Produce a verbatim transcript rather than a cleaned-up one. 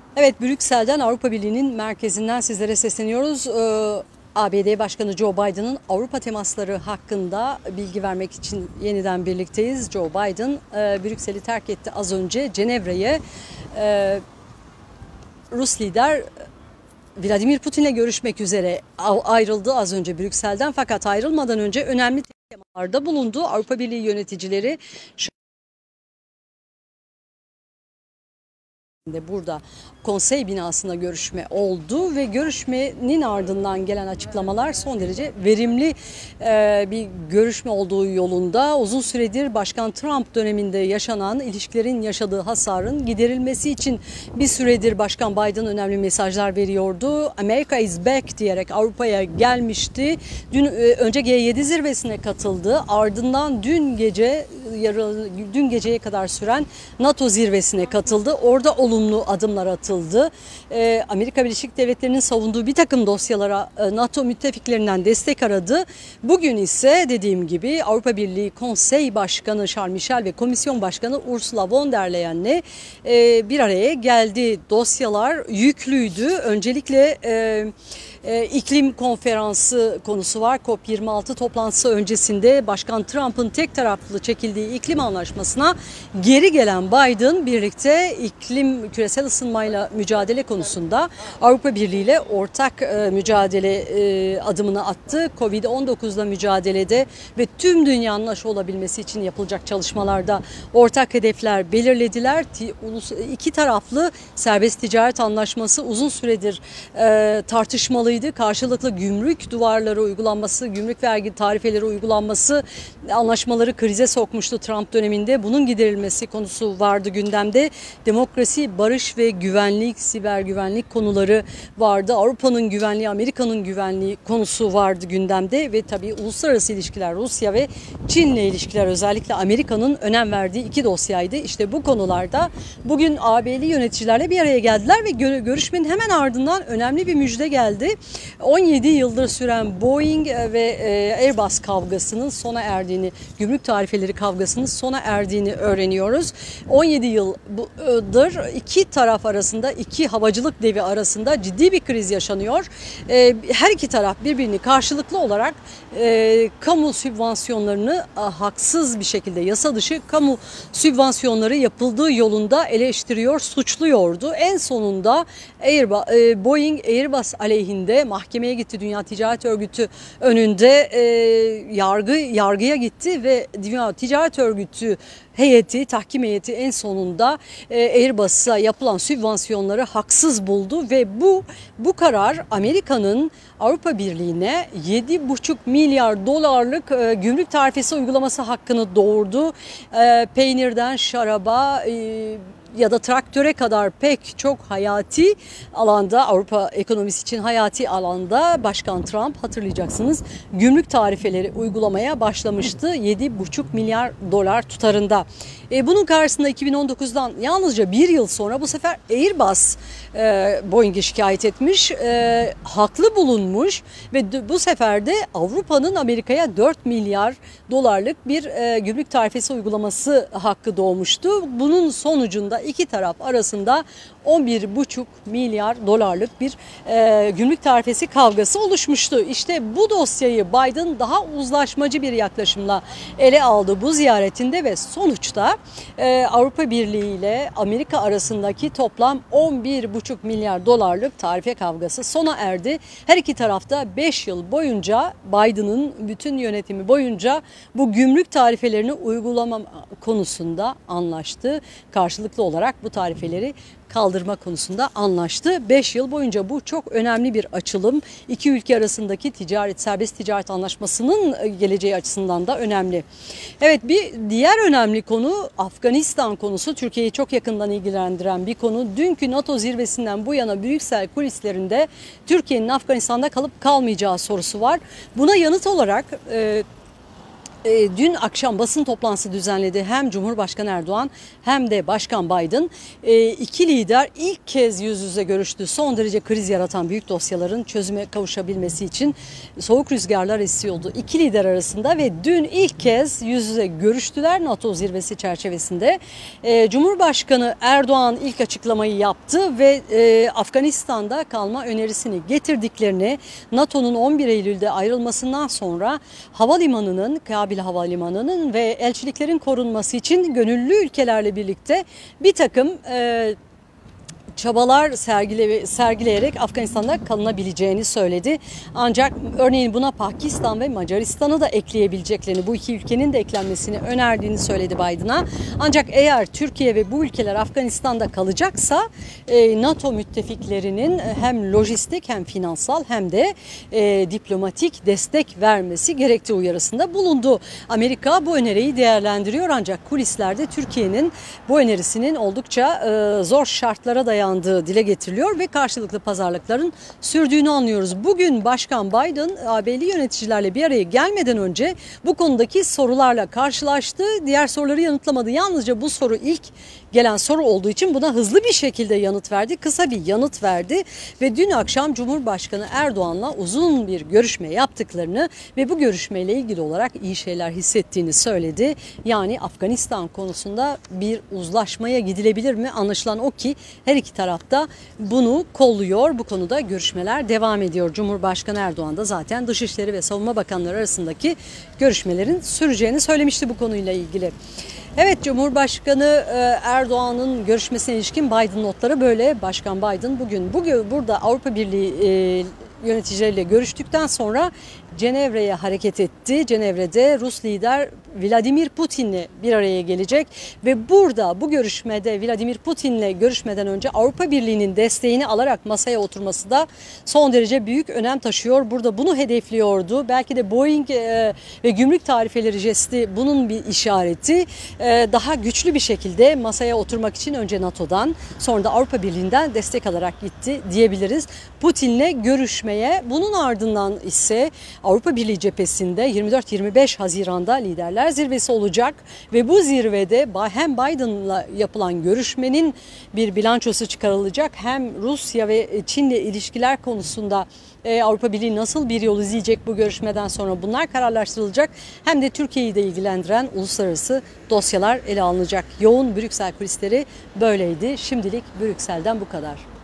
Evet, Brüksel'den Avrupa Birliği'nin merkezinden sizlere sesleniyoruz. Ee, A B D Başkanı Joe Biden'ın Avrupa temasları hakkında bilgi vermek için yeniden birlikteyiz. Joe Biden e, Brüksel'i terk etti az önce. Cenevre'ye e, Rus lider Vladimir Putin'le görüşmek üzere ayrıldı az önce Brüksel'den. Fakat ayrılmadan önce önemli temalarda bulundu. Avrupa Birliği yöneticileri burada konsey binasında görüşme oldu ve görüşmenin ardından gelen açıklamalar son derece verimli e, bir görüşme olduğu yolunda. Uzun süredir Başkan Trump döneminde yaşanan ilişkilerin yaşadığı hasarın giderilmesi için bir süredir Başkan Biden önemli mesajlar veriyordu. America is back diyerek Avrupa'ya gelmişti. Dün e, önce G yedi zirvesine katıldı. Ardından dün gece yarı, dün geceye kadar süren NATO zirvesine katıldı. Orada olumlu adımlar atıldı. Ee, Amerika Birleşik Devletleri'nin savunduğu bir takım dosyalara e, NATO müttefiklerinden destek aradı. Bugün ise dediğim gibi Avrupa Birliği Konsey Başkanı Charles Michel ve Komisyon Başkanı Ursula von der Leyen'le e, bir araya geldi. Dosyalar yüklüydü. Öncelikle e, e, iklim konferansı konusu var. COP yirmi altı toplantısı öncesinde Başkan Trump'ın tek taraflı çekildiği iklim anlaşmasına geri gelen Biden birlikte iklim küresel ısınmayla mücadele konusunda Avrupa Birliği ile ortak e, mücadele e, adımını attı. Covid on dokuzla mücadelede ve tüm dünyanın aşı olabilmesi için yapılacak çalışmalarda ortak hedefler belirlediler. İki taraflı serbest ticaret anlaşması uzun süredir e, tartışmalıydı. Karşılıklı gümrük duvarları uygulanması, gümrük vergi tarifeleri uygulanması anlaşmaları krize sokmuştu Trump döneminde. Bunun giderilmesi konusu vardı gündemde. Demokrasi, barış ve güvenlik, siber güvenlik konuları vardı. Avrupa'nın güvenliği, Amerika'nın güvenliği konusu vardı gündemde ve tabii uluslararası ilişkiler, Rusya ve Çin'le ilişkiler özellikle Amerika'nın önem verdiği iki dosyaydı. İşte bu konularda bugün A B'li yöneticilerle bir araya geldiler ve görüşmenin hemen ardından önemli bir müjde geldi. on yedi yıldır süren Boeing ve Airbus kavgasının sona erdiğini, gümrük tarifeleri kavgasının sona erdiğini öğreniyoruz. on yedi yıldır iki taraf arasında, iki havacılık devi arasında ciddi bir kriz yaşanıyor. Her iki taraf birbirini karşılıklı olarak kamu sübvansiyonlarını haksız bir şekilde yasa dışı kamu sübvansiyonları yapıldığı yolunda eleştiriyor, suçluyordu. En sonunda Airbus, Boeing Airbus aleyhinde mahkemeye gitti. Dünya Ticaret Örgütü önünde e, yargı yargıya gitti ve Dünya Ticaret Örgütü heyeti, tahkim heyeti en sonunda e, Airbus'a yapılan sübvansiyonları haksız buldu ve bu bu karar Amerika'nın Avrupa Birliği'ne yedi buçuk milyar dolarlık e, gümrük tarifesi uygulaması hakkını doğurdu. E, peynirden şaraba e, ya da traktöre kadar pek çok hayati alanda, Avrupa ekonomisi için hayati alanda Başkan Trump hatırlayacaksınız gümrük tarifeleri uygulamaya başlamıştı yedi buçuk milyar dolar tutarında. E, bunun karşısında iki bin on dokuzdan yalnızca bir yıl sonra bu sefer Airbus e, Boeing'e şikayet etmiş, e, haklı bulunmuş ve bu sefer de Avrupa'nın Amerika'ya dört milyar dolarlık bir e, gümrük tarifesi uygulaması hakkı doğmuştu. Bunun sonucunda iki taraf arasında on bir buçuk milyar dolarlık bir e, gümrük tarifesi kavgası oluşmuştu. İşte bu dosyayı Biden daha uzlaşmacı bir yaklaşımla ele aldı bu ziyaretinde ve sonuçta e, Avrupa Birliği ile Amerika arasındaki toplam on bir buçuk milyar dolarlık tarife kavgası sona erdi. Her iki tarafta beş yıl boyunca Biden'ın bütün yönetimi boyunca bu gümrük tarifelerini uygulama konusunda anlaştı. Karşılıklı olarak bu tarifeleri kaldırma konusunda anlaştı. beş yıl boyunca bu çok önemli bir açılım. İki ülke arasındaki ticaret, serbest ticaret anlaşmasının geleceği açısından da önemli. Evet, bir diğer önemli konu Afganistan konusu. Türkiye'yi çok yakından ilgilendiren bir konu. Dünkü NATO zirvesinden bu yana Brüksel kulislerinde Türkiye'nin Afganistan'da kalıp kalmayacağı sorusu var. Buna yanıt olarak e, E, dün akşam basın toplantısı düzenledi hem Cumhurbaşkanı Erdoğan hem de Başkan Biden. E, iki lider ilk kez yüz yüze görüştü. Son derece kriz yaratan büyük dosyaların çözüme kavuşabilmesi için soğuk rüzgarlar esiyordu İki lider arasında ve dün ilk kez yüz yüze görüştüler NATO zirvesi çerçevesinde. E, Cumhurbaşkanı Erdoğan ilk açıklamayı yaptı ve e, Afganistan'da kalma önerisini getirdiklerini, NATO'nun on bir Eylül'de ayrılmasından sonra havalimanının, Kabil Havalimanı'nın ve elçiliklerin korunması için gönüllü ülkelerle birlikte bir takım e, çabalar sergile, sergileyerek Afganistan'da kalınabileceğini söyledi. Ancak örneğin buna Pakistan ve Macaristan'ı da ekleyebileceklerini, bu iki ülkenin de eklenmesini önerdiğini söyledi Biden'a. Ancak eğer Türkiye ve bu ülkeler Afganistan'da kalacaksa e, NATO müttefiklerinin hem lojistik hem finansal hem de e, diplomatik destek vermesi gerektiği uyarısında bulundu. Amerika bu öneriyi değerlendiriyor ancak kulislerde Türkiye'nin bu önerisinin oldukça e, zor şartlara dayandığı dile getiriliyor ve karşılıklı pazarlıkların sürdüğünü anlıyoruz. Bugün Başkan Biden A B'li yöneticilerle bir araya gelmeden önce bu konudaki sorularla karşılaştı. Diğer soruları yanıtlamadı. Yalnızca bu soru ilk gelen soru olduğu için buna hızlı bir şekilde yanıt verdi. Kısa bir yanıt verdi ve dün akşam Cumhurbaşkanı Erdoğan'la uzun bir görüşme yaptıklarını ve bu görüşmeyle ilgili olarak iyi şeyler hissettiğini söyledi. Yani Afganistan konusunda bir uzlaşmaya gidilebilir mi? Anlaşılan o ki her iki tarafta bunu kolluyor. Bu konuda görüşmeler devam ediyor. Cumhurbaşkanı Erdoğan da zaten Dışişleri ve Savunma Bakanları arasındaki görüşmelerin süreceğini söylemişti bu konuyla ilgili. Evet, Cumhurbaşkanı Erdoğan'ın görüşmesine ilişkin Biden notları böyle. Başkan Biden bugün bugün burada Avrupa Birliği e, yöneticileriyle görüştükten sonra Cenevre'ye hareket etti. Cenevre'de Rus lider Vladimir Putin'le bir araya gelecek ve burada bu görüşmede Vladimir Putin'le görüşmeden önce Avrupa Birliği'nin desteğini alarak masaya oturması da son derece büyük önem taşıyor. Burada bunu hedefliyordu. Belki de Boeing e, ve gümrük tarifeleri jesti bunun bir işareti. E, daha güçlü bir şekilde masaya oturmak için önce NATO'dan sonra da Avrupa Birliği'nden destek alarak gitti diyebiliriz. Putin'le görüşmeye, bunun ardından ise Avrupa Birliği cephesinde yirmi dört yirmi beş Haziran'da liderler zirvesi olacak ve bu zirvede hem Biden'la yapılan görüşmenin bir bilançosu çıkarılacak, hem Rusya ve Çin'le ilişkiler konusunda Avrupa Birliği nasıl bir yol izleyecek bu görüşmeden sonra bunlar kararlaştırılacak, hem de Türkiye'yi de ilgilendiren uluslararası dosyalar ele alınacak. Yoğun Brüksel kulisleri böyleydi. Şimdilik Brüksel'den bu kadar.